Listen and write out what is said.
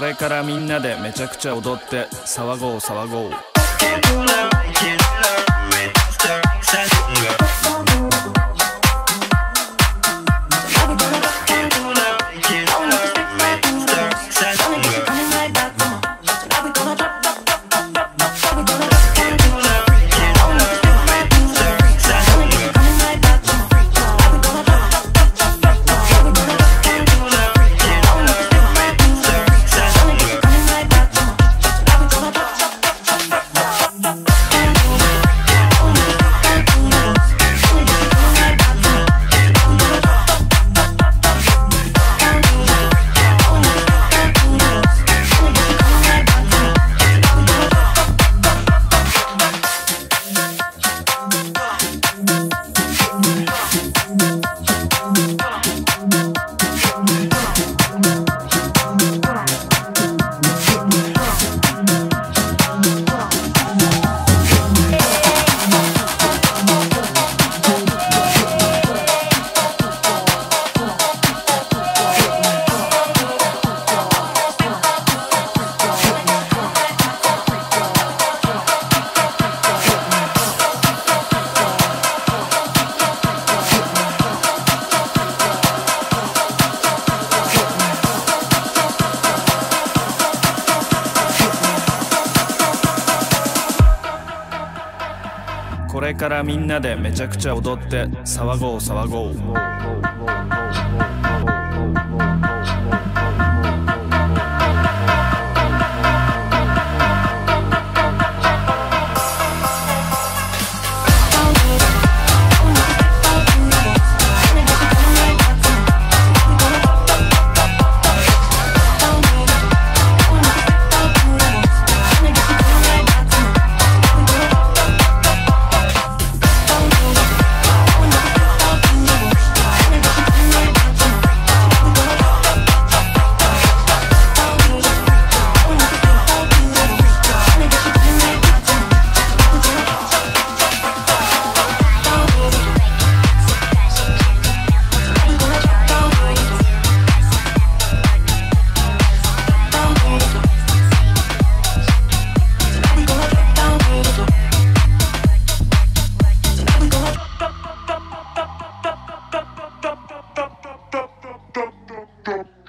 れからみんなでめちゃくちゃ踊って騒ごう騒ごう。これからみんなでめちゃくちゃ踊って騒ごう騒ごう。 Drop.